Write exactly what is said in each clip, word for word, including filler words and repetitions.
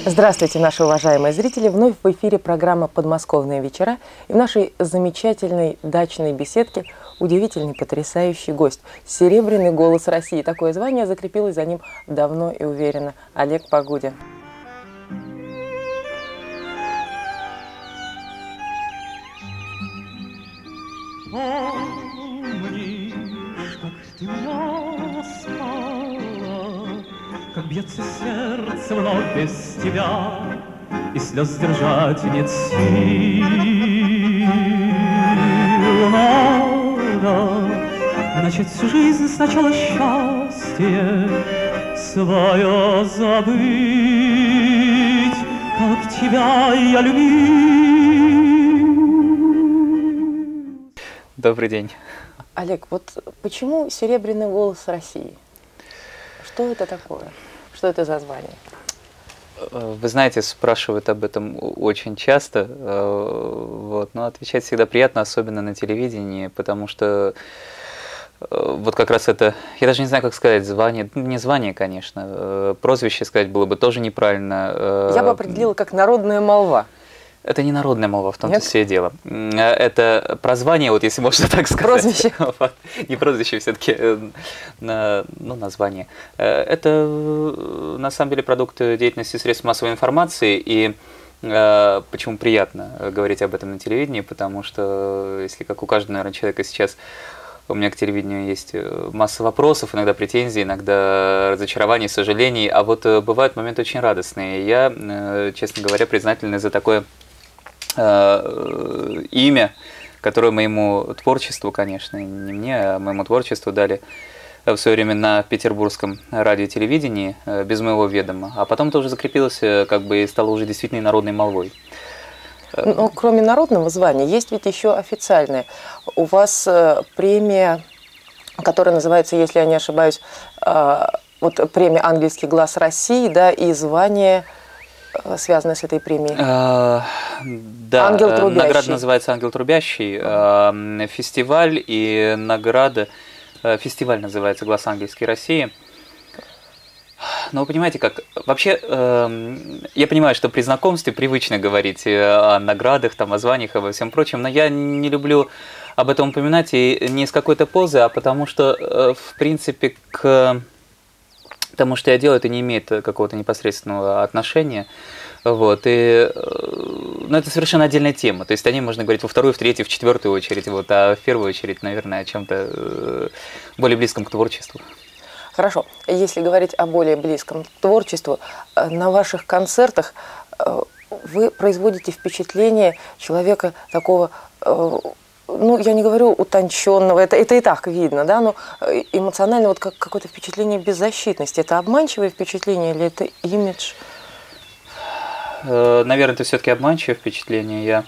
Здравствуйте, наши уважаемые зрители! Вновь в эфире программа «Подмосковные вечера». И в нашей замечательной дачной беседке удивительный, потрясающий гость. Серебряный голос России. Такое звание закрепилось за ним давно и уверенно. Олег Погудин. Помнишь, как ты меня ласкала, как бьется сердце вновь без тебя, и слез сдержать нет сил. Надо начать всю жизнь сначала счастье свое забыть, как тебя я любил. Добрый день. Олег, вот почему «Серебряный голос России»? Что это такое? Что это за звание? Вы знаете, спрашивают об этом очень часто, вот, но отвечать всегда приятно, особенно на телевидении, потому что вот как раз это, я даже не знаю, как сказать, звание, не звание, конечно, прозвище сказать было бы тоже неправильно. Я бы определила как народная молва. Это не народная молва, в том-то все дело. Это прозвание, вот если можно так сказать. Прозвище. Не прозвище, все-таки, ну, название. Это, на самом деле, продукт деятельности средств массовой информации, и почему приятно говорить об этом на телевидении, потому что, если как у каждого, наверное, человека сейчас, у меня к телевидению есть масса вопросов, иногда претензий, иногда разочарований, сожалений, а вот бывают моменты очень радостные. Я, честно говоря, признателен за такое имя, которое моему творчеству, конечно, не мне, а моему творчеству дали в свое время на петербургском радио и телевидении без моего ведома, а потом это уже закрепилось, как бы, и стало уже действительно народной молвой. Но кроме народного звания, есть ведь еще официальное. У вас премия, которая называется, если я не ошибаюсь, вот премия «Ангельский глаз России», да, и звание, связанное с этой премией. А, да, «Ангел трубящий». Награда называется «Ангел трубящий». Uh-huh. Фестиваль и награда. Фестиваль называется «Глаз Ангельский России». Но вы понимаете, как вообще, э, я понимаю, что при знакомстве привычно говорить о наградах, там, о званиях, обо всем прочем, но я не люблю об этом упоминать и не с какой-то позы, а потому что, э, в принципе, к тому, что я делаю, это не имеет какого-то непосредственного отношения. Вот, и, ну, это совершенно отдельная тема. То есть о ней можно говорить во вторую, в третью, в четвертую очередь, вот, а в первую очередь, наверное, о чем-то более близком к творчеству. Хорошо. Если говорить о более близком творчеству, на ваших концертах вы производите впечатление человека такого, ну, я не говорю утонченного, это, это и так видно, да, но эмоционально вот как какое-то впечатление беззащитности. Это обманчивое впечатление или это имидж? Наверное, это все-таки обманчивое впечатление. Я,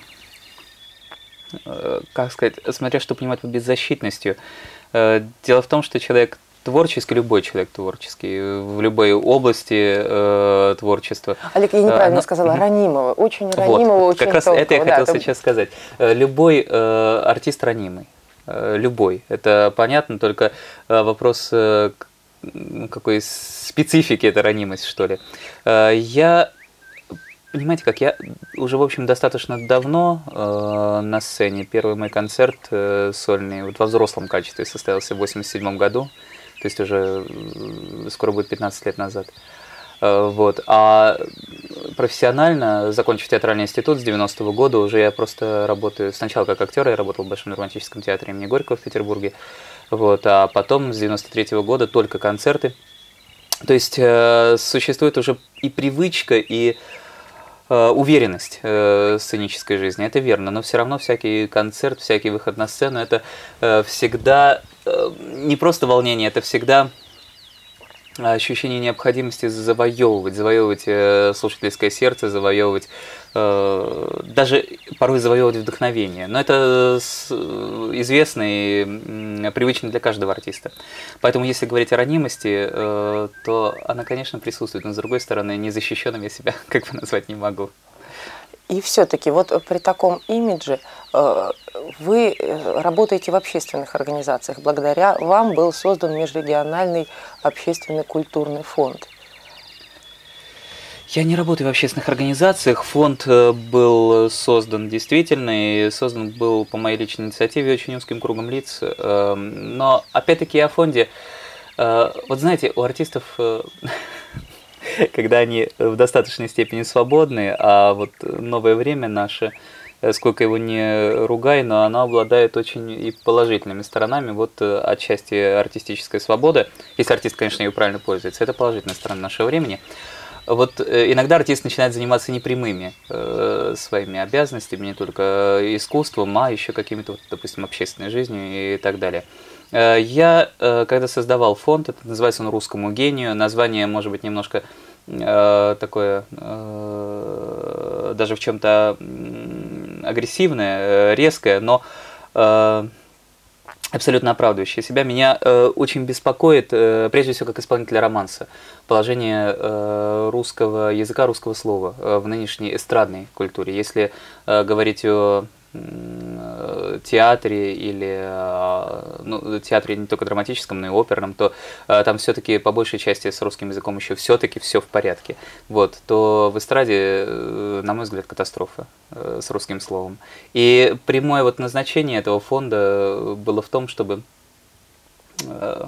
как сказать, смотря что понимать под беззащитностью. Дело в том, что человек творческий, любой человек творческий, в любой области э, творчества. Олег, я неправильно Но... сказала, ранимого, очень ранимого, вот, очень как раз тонкого. Это я да, хотел это... сейчас сказать. Любой э, артист ранимый, э, любой. Это понятно, только э, вопрос э, какой специфики эта ранимость, что ли. Э, я... Понимаете, как я уже, в общем, достаточно давно э, на сцене. Первый мой концерт э, сольный вот во взрослом качестве состоялся в восемьдесят седьмом году. То есть уже скоро будет пятнадцать лет назад. Вот. А профессионально, закончив театральный институт с девяностого года, уже я просто работаю, сначала как актер, я работал в Большом драматическом театре имени Горького в Петербурге, вот, а потом с девяносто третьего года только концерты. То есть э, существует уже и привычка, и э, уверенность э, сценической жизни, это верно, но все равно всякий концерт, всякий выход на сцену, это э, всегда... не просто волнение, это всегда ощущение необходимости завоевывать, завоевывать слушательское сердце, завоевывать, даже порой завоевывать вдохновение. Но это известно и привычно для каждого артиста. Поэтому, если говорить о ранимости, то она, конечно, присутствует, но, с другой стороны, незащищенным я себя как бы назвать не могу. И все-таки вот при таком имидже э, вы работаете в общественных организациях. Благодаря вам был создан Межрегиональный общественный культурный фонд. Я не работаю в общественных организациях. Фонд был создан действительно, и создан был по моей личной инициативе очень узким кругом лиц. Но опять-таки о фонде. Вот знаете, у артистов, когда они в достаточной степени свободны, а вот новое время наше, сколько его не ругай, но оно обладает очень и положительными сторонами. Вот отчасти артистическая свобода, если артист, конечно, ее правильно пользуется, это положительная сторона нашего времени. Вот иногда артист начинает заниматься непрямыми э, своими обязанностями, не только искусством, а еще какими-то, вот, допустим, общественной жизнью и так далее. Э, я, э, когда создавал фонд, это называется он «Русскому гению», название может быть немножко э, такое, э, даже в чем-то агрессивное, резкое, но э, абсолютно оправдывающее себя. Меня э, очень беспокоит, э, прежде всего, как исполнителя романса, положение э, русского языка, русского слова э, в нынешней эстрадной культуре. Если э, говорить о э, театре или э, ну, театре не только драматическом, но и оперном, то э, там все-таки по большей части с русским языком еще все-таки все в порядке. Вот, то в эстраде, э, на мой взгляд, катастрофа э, с русским словом. И прямое вот назначение этого фонда было в том, чтобы э,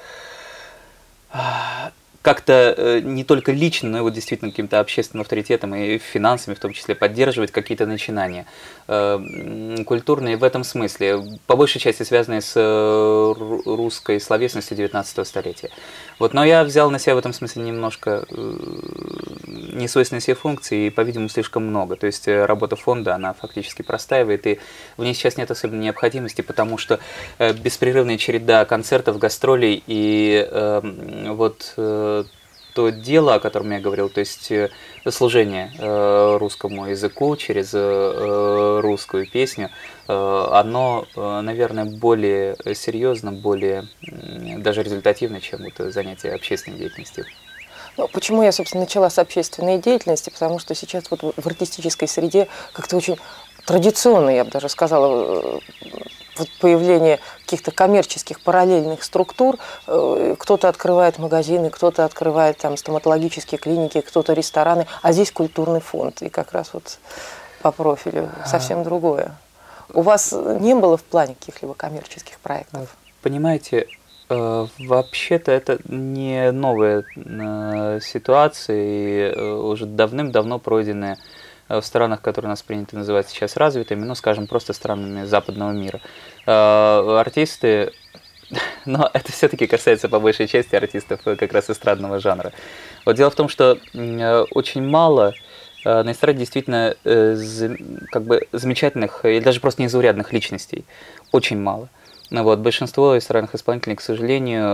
как-то не только лично, но и вот действительно каким-то общественным авторитетом и финансами, в том числе, поддерживать какие-то начинания культурные в этом смысле, по большей части связанные с русской словесностью девятнадцатого столетия. Вот, но я взял на себя в этом смысле немножко несвойственные себе функции, и, по-видимому, слишком много. То есть работа фонда, она фактически простаивает, и в ней сейчас нет особенной необходимости, потому что беспрерывная череда концертов, гастролей и э, вот э, то дело, о котором я говорил, то есть служение э, русскому языку через э, русскую песню, э, оно, э, наверное, более серьезно, более э, даже результативно, чем вот занятие общественной деятельностью. Ну, почему я, собственно, начала с общественной деятельности? Потому что сейчас вот в артистической среде как-то очень традиционно, я бы даже сказала, вот появление каких-то коммерческих параллельных структур. Кто-то открывает магазины, кто-то открывает там стоматологические клиники, кто-то рестораны, а здесь культурный фонд. И как раз вот по профилю совсем другое. У вас не было в плане каких-либо коммерческих проектов? Понимаете, вообще-то это не новая ситуация, и уже давным-давно пройденная в странах, которые у нас принято называть сейчас развитыми, ну, скажем, просто странами западного мира. Артисты, но это все-таки касается по большей части артистов как раз эстрадного жанра. Вот дело в том, что очень мало на эстраде действительно как бы замечательных или даже просто незаурядных личностей. Очень мало. Ну, вот, большинство эстрадных исполнителей, к сожалению,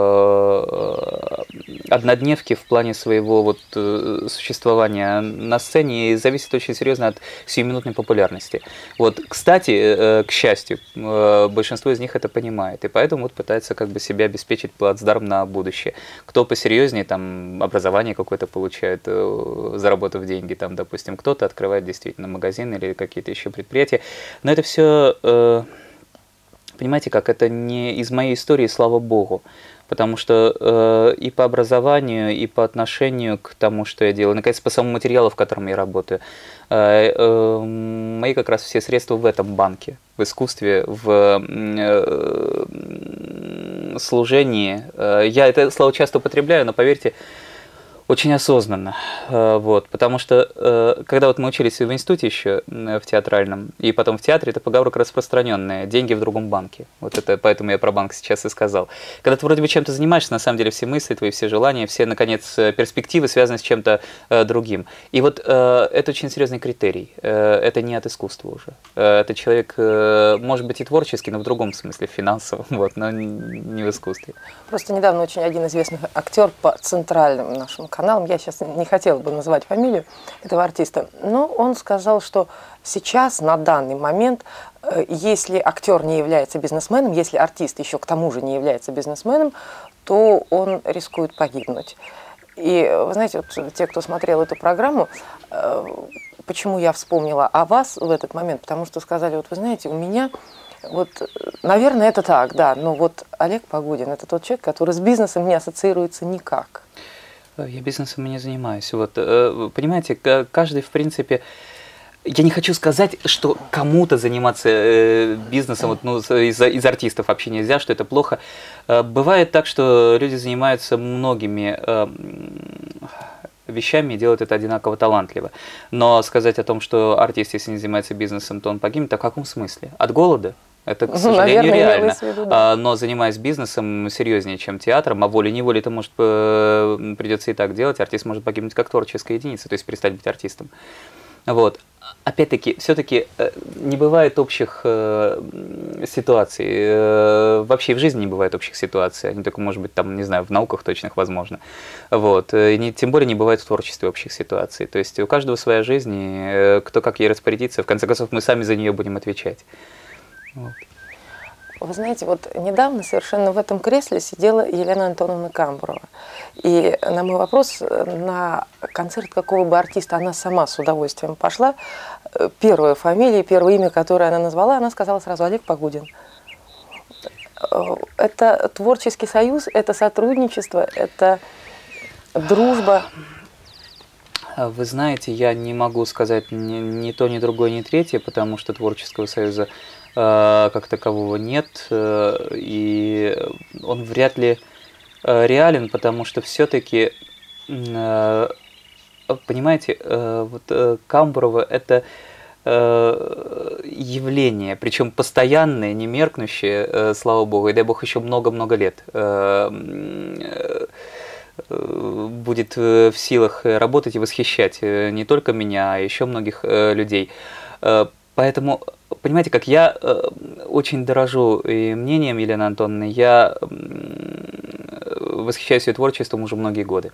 однодневки в плане своего вот существования на сцене и зависит очень серьезно от сиюминутной популярности. Вот, кстати, к счастью, большинство из них это понимает, и поэтому вот пытается как бы себя обеспечить плацдарм на будущее. Кто посерьезнее, там, образование какое-то получает, заработав деньги, там, допустим, кто-то открывает действительно магазин или какие-то еще предприятия. Но это все... Понимаете, как это не из моей истории, слава богу, потому что э, и по образованию, и по отношению к тому, что я делаю, наконец, по самому материалу, в котором я работаю, э, э, мои как раз все средства в этом банке, в искусстве, в э, служении. Я это слово часто употребляю, но поверьте, очень осознанно, вот, потому что когда вот мы учились в институте еще в театральном, и потом в театре, это поговорка распространенная, деньги в другом банке, вот это, поэтому я про банк сейчас и сказал. Когда ты вроде бы чем-то занимаешься, на самом деле все мысли твои, все желания, все, наконец, перспективы связаны с чем-то другим. И вот это очень серьезный критерий, это не от искусства уже, это человек, может быть, и творческий, но в другом смысле, финансовом, вот, но не в искусстве. Просто недавно очень один известный актер по центральным нашим каналам, я сейчас не хотела бы называть фамилию этого артиста, но он сказал, что сейчас, на данный момент, если актер не является бизнесменом, если артист еще к тому же не является бизнесменом, то он рискует погибнуть. И вы знаете, вот те, кто смотрел эту программу, почему я вспомнила о вас в этот момент, потому что сказали, вот вы знаете, у меня... Вот, наверное, это так, да, но вот Олег Погодин – это тот человек, который с бизнесом не ассоциируется никак. Я бизнесом не занимаюсь. Вот, понимаете, каждый, в принципе, я не хочу сказать, что кому-то заниматься бизнесом вот, ну, из, из артистов вообще нельзя, что это плохо. Бывает так, что люди занимаются многими вещами и делают это одинаково талантливо. Но сказать о том, что артист, если не занимается бизнесом, то он погибнет, а в каком смысле? От голода? Это, к сожалению, наверное, реально. Виду, да. Но занимаясь бизнесом серьезнее, чем театром, а волей-неволей это может придется и так делать, артист может погибнуть как творческая единица, то есть перестать быть артистом. Вот. Опять-таки, все-таки не бывает общих э, ситуаций. Э, вообще в жизни не бывает общих ситуаций. Они только, может быть, там, не знаю, в науках точных возможно. Вот. И не, тем более не бывает в творчестве общих ситуаций. То есть у каждого своя жизнь, и э, кто как ей распорядится, в конце концов, мы сами за нее будем отвечать. Вот. Вы знаете, вот недавно совершенно в этом кресле сидела Елена Антоновна Камбурова. И на мой вопрос, на концерт какого бы артиста она сама с удовольствием пошла, первая фамилия, первое имя, которое она назвала, она сказала сразу: Олег Погудин. Это творческий союз, это сотрудничество, это дружба. Вы знаете, я не могу сказать ни, ни то, ни другое, ни третье, потому что творческого союза э, как такового нет, э, и он вряд ли э, реален, потому что все-таки, э, понимаете, э, вот э, Камбурова – это э, явление, причем постоянное, не меркнущее, э, слава богу, и дай бог еще много-много лет. Э, э, будет в силах работать и восхищать не только меня, а еще многих людей. Поэтому, понимаете, как я очень дорожу и мнением Елены Антоновны, я восхищаюсь ее творчеством уже многие годы.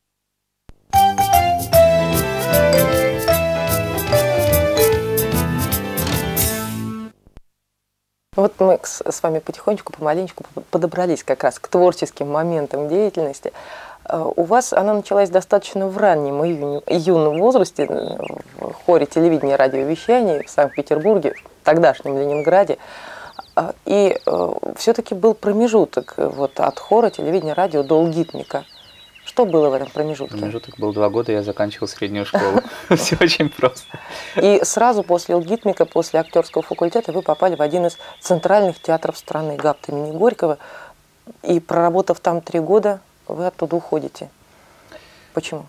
Вот мы с вами потихонечку, помаленечку подобрались как раз к творческим моментам деятельности. У вас она началась достаточно в раннем июне, юном возрасте в хоре телевидения и радиовещания в Санкт-Петербурге, в тогдашнем Ленинграде. И все-таки был промежуток вот, от хора, телевидения, радио до лгитмика. Что было в этом промежутке? Промежуток был два года, я заканчивал среднюю школу. Все очень просто. И сразу после лгитмика, после актерского факультета вы попали в один из центральных театров страны, ГАПТ имени Горького. И проработав там три года, вы оттуда уходите. Почему?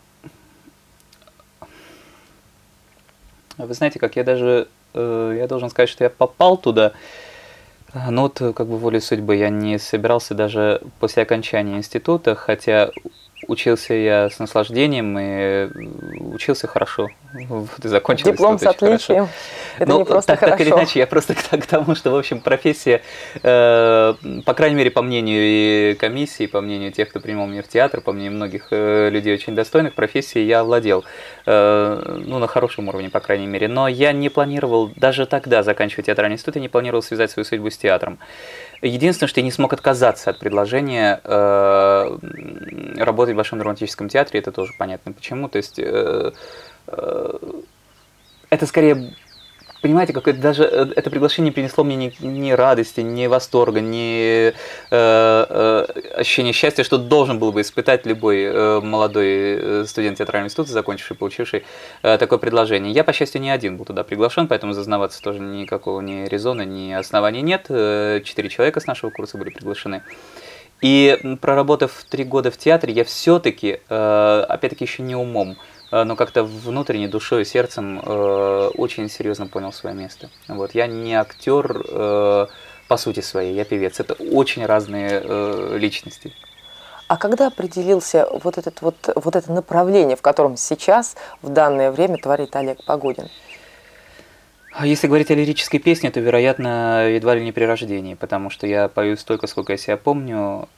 Вы знаете, как я даже, я должен сказать, что я попал туда, но вот как бы волей судьбы я не собирался даже после окончания института, хотя учился я с наслаждением и учился хорошо. Вот, и закончил диплом с отличием. Это ну, не просто так, хорошо. Так или иначе, я просто к, к тому, что, в общем, профессия, э, по крайней мере, по мнению и комиссии, по мнению тех, кто принимал меня в театр, по мнению многих э, людей очень достойных, профессией я владел. Э, ну, на хорошем уровне, по крайней мере. Но я не планировал, даже тогда, заканчивая театральный институт, я не планировал связать свою судьбу с театром. Единственное, что я не смог отказаться от предложения э, работать в Большом драматическом театре, это тоже понятно почему. То есть э, э, это скорее, понимаете, какое-то даже это приглашение принесло мне ни, ни радости, ни восторга, ни э, э, ощущения счастья, что должен был бы испытать любой э, молодой студент театрального института, закончивший, получивший э, такое предложение. Я, по счастью, не один был туда приглашен, поэтому зазнаваться тоже никакого ни резона, ни оснований нет. Четыре человека с нашего курса были приглашены. И проработав три года в театре, я все-таки, э, опять-таки еще не умом, но как-то внутренней душой и сердцем э, очень серьезно понял свое место. Вот. Я не актер э, по сути своей, я певец. Это очень разные э, личности. А когда определился вот, этот, вот, вот это направление, в котором сейчас, в данное время, творит Олег Погудин? Если говорить о лирической песне, то, вероятно, едва ли не при рождении, потому что я пою столько, сколько я себя помню.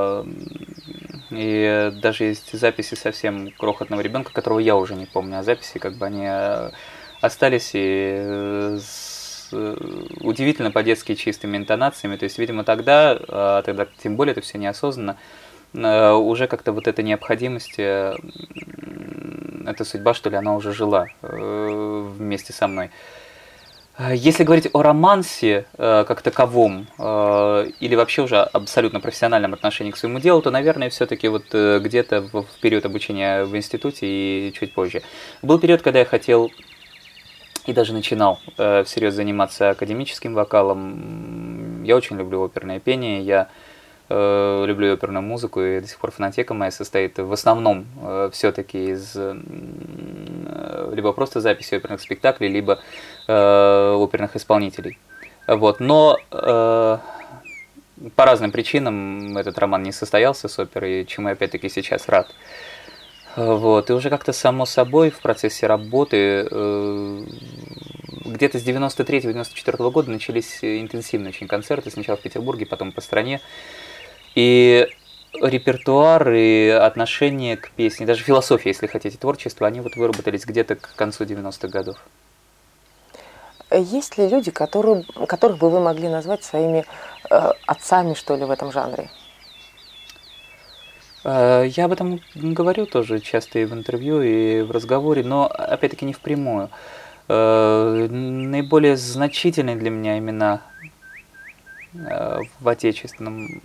И даже есть записи совсем крохотного ребенка, которого я уже не помню, а записи как бы они остались и с удивительно по-детски чистыми интонациями. То есть, видимо, тогда, тогда тем более это все неосознанно, уже как-то вот эта необходимость, эта судьба, что ли, она уже жила вместе со мной. Если говорить о романсе э, как таковом, э, или вообще уже абсолютно профессиональном отношении к своему делу, то, наверное, все-таки вот э, где-то в, в период обучения в институте и чуть позже. Был период, когда я хотел и даже начинал э, всерьез заниматься академическим вокалом. Я очень люблю оперное пение, я э, люблю оперную музыку, и до сих пор фонотека моя состоит в основном э, все-таки из э, либо просто записи оперных спектаклей, либо э, оперных исполнителей. Вот. Но э, по разным причинам этот роман не состоялся с оперой, чему я опять-таки сейчас рад. Вот. И уже как-то само собой в процессе работы э, где-то с девяносто третьего — девяносто четвёртого года начались интенсивные очень концерты, сначала в Петербурге, потом по стране. И репертуар и отношение к песне, даже философия, если хотите, творчество, они вот выработались где-то к концу девяностых годов. Есть ли люди, которые, которых бы вы могли назвать своими э, отцами, что ли, в этом жанре? Я об этом говорю тоже часто и в интервью, и в разговоре, но опять-таки не впрямую. Наиболее значительные для меня имена в отечественном,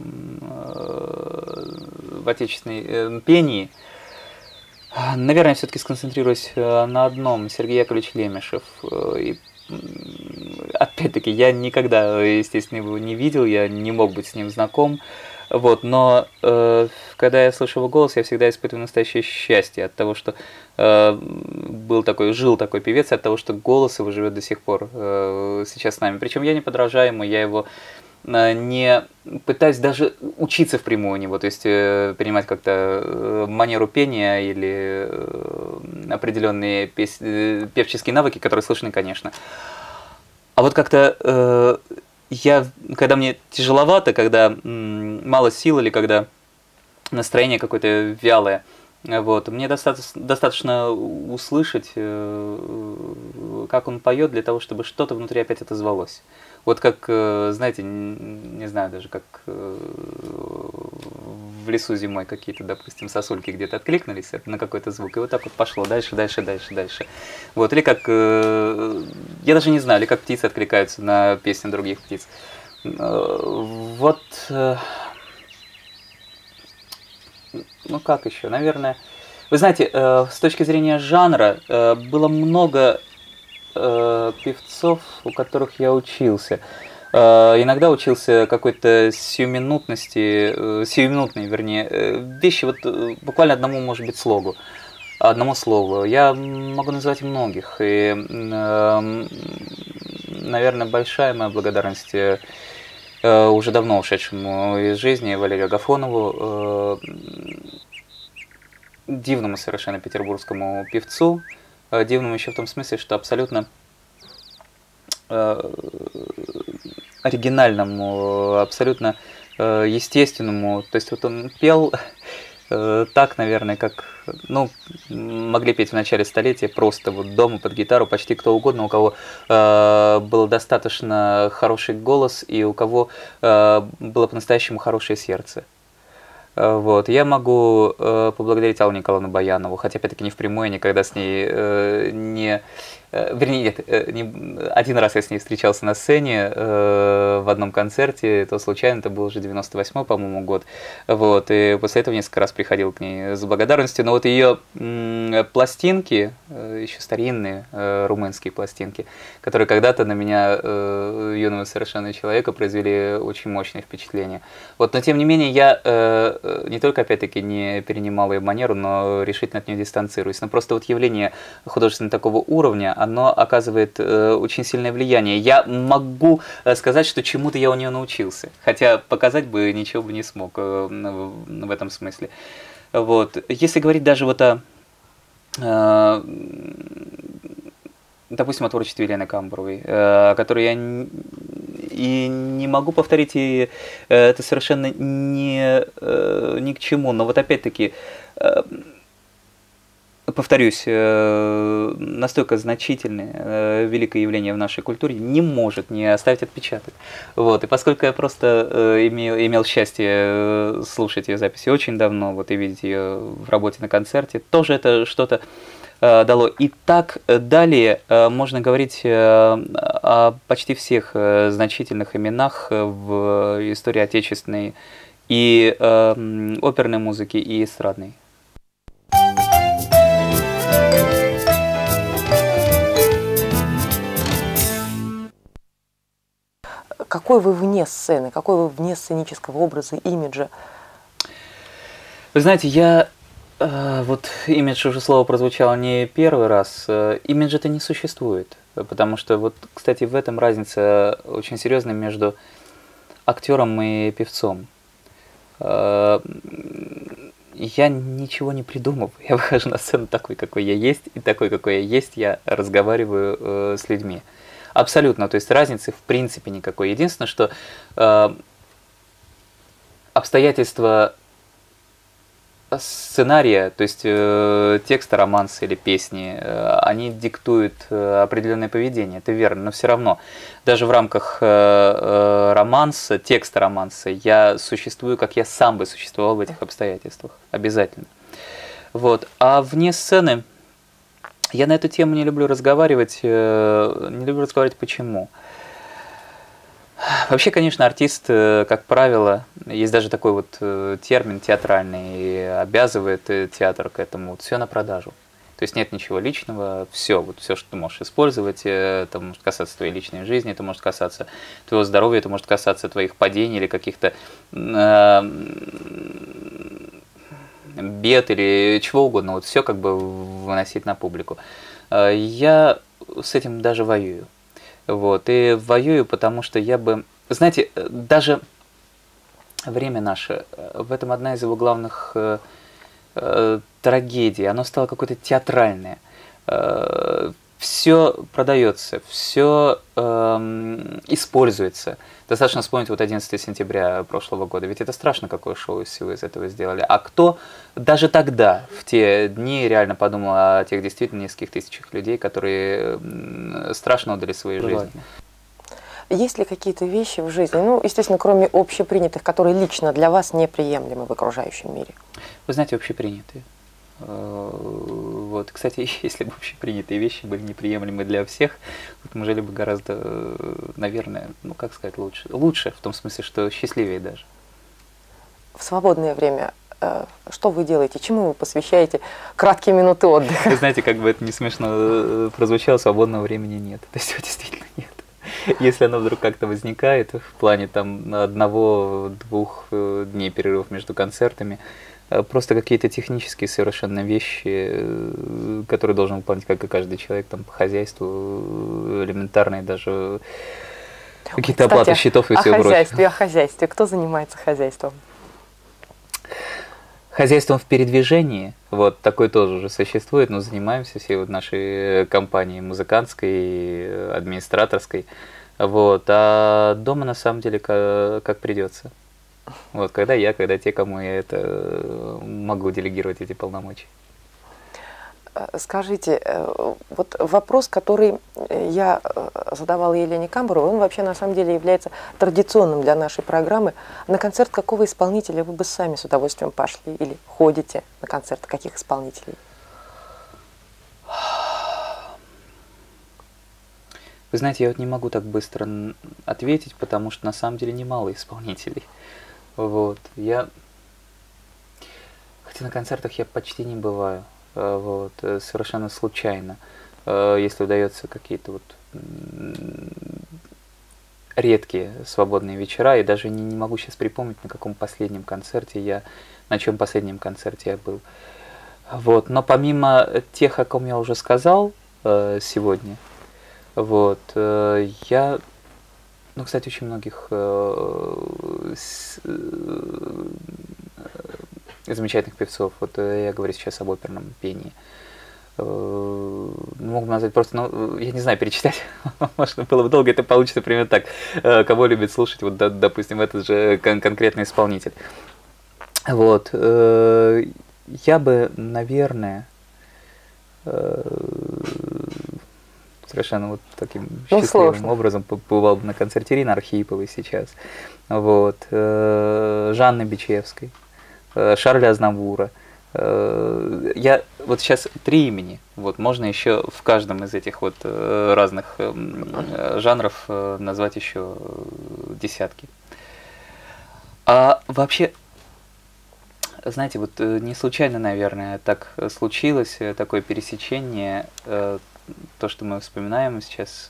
в отечественной пении, наверное, все-таки сконцентрируюсь на одном: Сергей Яковлевич Лемешев. И опять-таки я никогда, естественно, его не видел, я не мог быть с ним знаком. Вот, но э, когда я слышу его голос, я всегда испытываю настоящее счастье от того, что э, был такой, жил такой певец, от того, что голос его живет до сих пор э, сейчас с нами. Причем я не подражаю ему, я его э, не пытаюсь даже учиться впрямую у него, то есть э, принимать как-то э, манеру пения или э, определенные пес, э, певческие навыки, которые слышны, конечно. А вот как-то... Э, Я, когда мне тяжеловато, когда м, мало сил или когда настроение какое-то вялое, вот, мне достаточно, достаточно услышать, э, как он поет, для того, чтобы что-то внутри опять отозвалось. Вот как, э, знаете, не, не знаю даже, как э, в лесу зимой какие-то, допустим, сосульки где-то откликнулись на какой-то звук, и вот так вот пошло дальше, дальше, дальше, дальше. Вот, или как, э, я даже не знаю, или как птицы откликаются на песни других птиц. Э, вот, э, ну как еще, наверное, вы знаете, э, с точки зрения жанра, э, было много э, певцов, у которых я учился. Э, иногда учился какой-то сиюминутности, э, сиюминутной, вернее, э, вещи, вот э, буквально одному, может быть, слогу, одному слову. Я могу назвать многих, и, э, наверное, большая моя благодарность э, уже давно ушедшему из жизни Валерию Агафонову, э, дивному совершенно петербургскому певцу, э, дивному еще в том смысле, что абсолютно э, оригинальному, абсолютно э, естественному. То есть вот он пел э, так, наверное, как, ну, могли петь в начале столетия просто вот дома под гитару почти кто угодно, у кого э, был достаточно хороший голос и у кого э, было по-настоящему хорошее сердце. Вот. Я могу э, поблагодарить Аллу Николаевну Баянову, хотя опять-таки не впрямую, никогда с ней э, не... Э, вернее, нет, э, не, один раз я с ней встречался на сцене э, в одном концерте, то случайно, это был уже девяносто восьмой, по-моему, год. Вот. И после этого несколько раз приходил к ней с благодарностью. Но вот ее м, пластинки, э, еще старинные э, румынские пластинки, которые когда-то на меня, э, юного совершенно человека, произвели очень мощное впечатление. Вот. Но тем не менее, я... Э, не только, опять-таки, не перенимал ее манеру, но решительно от нее дистанцируюсь. Но просто вот явление художественного такого уровня, оно оказывает э, очень сильное влияние. Я могу сказать, что чему-то я у нее научился, хотя показать бы ничего бы не смог э, в этом смысле. Вот. Если говорить даже вот о... Э, допустим, о творчестве Елены Камбуровой, о которой я и не могу повторить, и это совершенно не, ни к чему. Но вот опять-таки, повторюсь, настолько значительное, великое явление в нашей культуре не может не оставить отпечаток. Вот. И поскольку я просто имел, имел счастье слушать ее записи очень давно, вот, и видеть ее в работе на концерте, тоже это что-то дало. И так далее можно говорить о почти всех значительных именах в истории отечественной и оперной музыки, и эстрадной. Какой вы вне сцены, какой вы вне сценического образа, имиджа? Вы знаете, я... Э, вот имидж, уже слово прозвучало не первый раз. Э, имиджа-то не существует. Потому что, вот, кстати, в этом разница очень серьезная между актером и певцом. Э, я ничего не придумываю. Я выхожу на сцену такой, какой я есть, и такой, какой я есть, я разговариваю э, с людьми. Абсолютно, то есть разницы в принципе никакой. Единственное, что э, обстоятельства сценария, то есть э, текста романса или песни, э, они диктуют э, определенное поведение, это верно, но все равно, даже в рамках э, э, романса, текста романса, я существую, как я сам бы существовал в этих обстоятельствах, обязательно. Вот. А вне сцены... Я на эту тему не люблю разговаривать. Не люблю разговаривать почему. Вообще, конечно, артист, как правило, есть даже такой вот термин театральный, обязывает театр к этому. Вот все на продажу. То есть нет ничего личного, все, вот все, что ты можешь использовать, это может касаться твоей личной жизни, это может касаться твоего здоровья, это может касаться твоих падений или каких-то бед или чего угодно, вот все как бы выносить на публику. Я с этим даже воюю. Вот, и воюю, потому что я бы... Знаете, даже время наше, в этом одна из его главных э, э, трагедий, оно стало какое-то театральное. Э, все продается, все э, используется. Достаточно вспомнить вот одиннадцатое сентября прошлого года. Ведь это страшно, какое шоу из всего из этого сделали. А кто даже тогда, в те дни, реально подумал о тех действительно нескольких тысячах людей, которые страшно отдали свои жизни? Есть ли какие-то вещи в жизни, ну, естественно, кроме общепринятых, которые лично для вас неприемлемы в окружающем мире? Вы знаете, общепринятые. Вот, кстати, если бы общепринятые вещи были неприемлемы для всех, вот мы жили бы гораздо, наверное, ну как сказать, лучше. Лучше, в том смысле, что счастливее даже. В свободное время что вы делаете? Чему вы посвящаете краткие минуты отдыха? Вы знаете, как бы это не смешно прозвучало, свободного времени нет. То есть его действительно нет. Если оно вдруг как-то возникает в плане там одного-двух дней перерывов между концертами, просто какие-то технические совершенно вещи, которые должен выполнять, как и каждый человек, там, по хозяйству, элементарные даже какие-то оплаты счетов и все прочее. О хозяйстве, о хозяйстве. Кто занимается хозяйством? Хозяйством в передвижении, вот, такой тоже уже существует, но занимаемся всей вот нашей компанией музыкантской, администраторской, вот, а дома на самом деле как, как придется. Вот, когда я, когда те, кому я это могу делегировать эти полномочия. Скажите, вот вопрос, который я задавала Елене Камбуровой, он вообще на самом деле является традиционным для нашей программы. На концерт какого исполнителя вы бы сами с удовольствием пошли или ходите на концерты каких исполнителей? Вы знаете, я вот не могу так быстро ответить, потому что на самом деле немало исполнителей. Вот, я... Хотя на концертах я почти не бываю, вот, совершенно случайно, если удается какие-то вот редкие свободные вечера, и даже не, не могу сейчас припомнить, на каком последнем концерте я, на чем последнем концерте я был. Вот, но помимо тех, о ком я уже сказал сегодня, вот, я... Ну, кстати, очень многих э, с, э, замечательных певцов. Вот я говорю сейчас об оперном пении. Э, могу назвать просто, ну, я не знаю, перечитать, может, было бы долго, это получится примерно так. Э, кого любит слушать, вот, да, допустим, этот же кон конкретный исполнитель. Вот. Э, я бы, наверное... Э, совершенно вот таким ну, счастливым сложно. образом побывал бы на концерте Ирины Архиповой сейчас, вот, Жанны Бичевской, Шарля Азнавура, Я вот сейчас три имени, вот можно еще в каждом из этих вот разных жанров назвать еще десятки. А вообще, знаете, вот не случайно, наверное, так случилось, такое пересечение, то, что мы вспоминаем сейчас,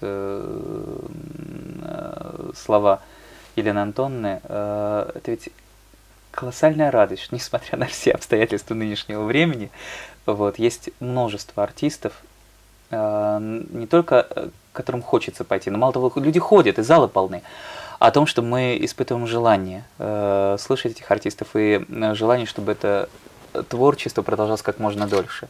слова Елены Антоновны, это ведь колоссальная радость, что, несмотря на все обстоятельства нынешнего времени, вот, есть множество артистов, не только которым хочется пойти, но мало того, люди ходят, и залы полны, о том, что мы испытываем желание э, слышать этих артистов и желание, чтобы это творчество продолжалось как можно дольше.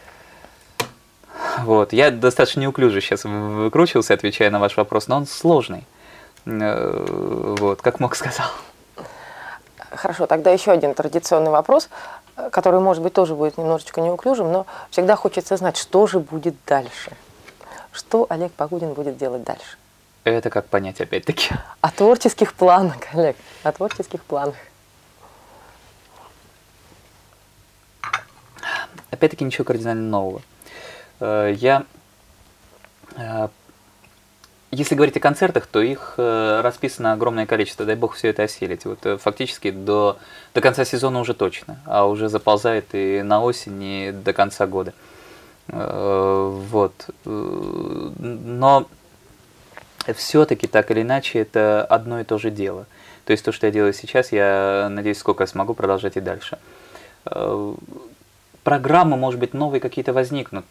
Вот. Я достаточно неуклюже сейчас выкручивался, отвечая на ваш вопрос, но он сложный. Э, вот, как мог сказал. Хорошо, тогда еще один традиционный вопрос, который, может быть, тоже будет немножечко неуклюжим, но всегда хочется знать, что же будет дальше. Что Олег Погодин будет делать дальше? Это как понять, опять-таки? О творческих планах, Олег, о творческих планах. Опять-таки ничего кардинально нового. Я, если говорить о концертах, то их расписано огромное количество, дай бог все это осилить. Вот фактически до, до конца сезона уже точно, а уже заползает и на осень, и до конца года. Вот. Но все-таки, так или иначе, это одно и то же дело. То есть то, что я делаю сейчас, я надеюсь, сколько я смогу продолжать и дальше. Программы, может быть, новые какие-то возникнут.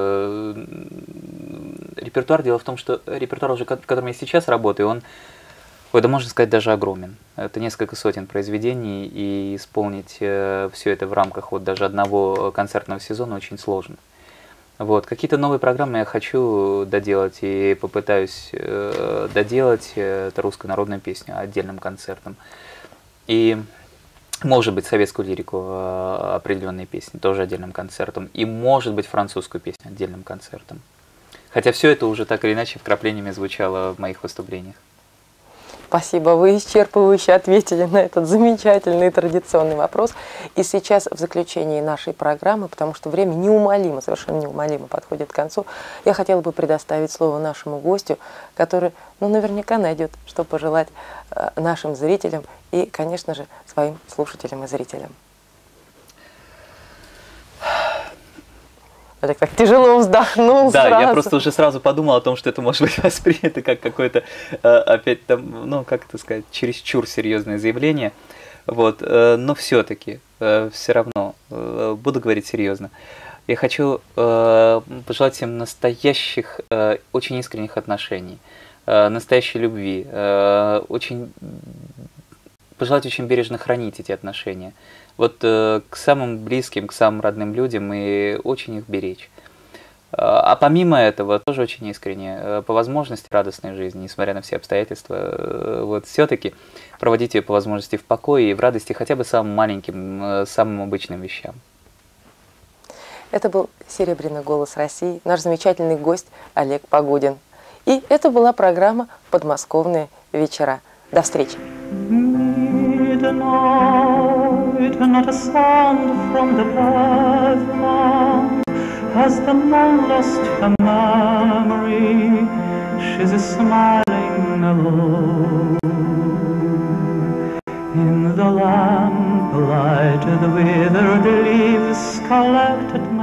Репертуар, дело в том, что репертуар, уже, которым я сейчас работаю, он, ой, да можно сказать, даже огромен. Это несколько сотен произведений, и исполнить все это в рамках вот даже одного концертного сезона очень сложно. Вот. Какие-то новые программы я хочу доделать и попытаюсь э, доделать. Это русскую народную песню отдельным концертом. И, может быть, советскую лирику э, определенные песни тоже отдельным концертом. И, может быть, французскую песню отдельным концертом. Хотя все это уже так или иначе вкраплениями звучало в моих выступлениях. Спасибо, вы исчерпывающе ответили на этот замечательный традиционный вопрос. И сейчас в заключении нашей программы, потому что время неумолимо, совершенно неумолимо подходит к концу, я хотела бы предоставить слово нашему гостю, который, ну, наверняка найдет, что пожелать э, нашим зрителям и, конечно же, своим слушателям и зрителям. Олег так тяжело вздохнул Да, сразу. Я просто уже сразу подумал о том, что это может быть воспринято как какое-то, опять там, ну, как это сказать, чересчур серьезное заявление. Вот, но все-таки, все равно, буду говорить серьезно. Я хочу пожелать всем настоящих, очень искренних отношений, настоящей любви, очень, пожелать очень бережно хранить эти отношения. Вот э, к самым близким, к самым родным людям и очень их беречь. А помимо этого, тоже очень искренне, э, по возможности радостной жизни, несмотря на все обстоятельства, э, вот все-таки проводить ее по возможности в покое и в радости хотя бы самым маленьким, э, самым обычным вещам. Это был «Серебряный голос России», наш замечательный гость Олег Погодин. И это была программа «Подмосковные вечера». До встречи! Midnight, not a sound from the pavement. Has the moon lost her memory? She's smiling alone. In the lamplight, the withered leaves collected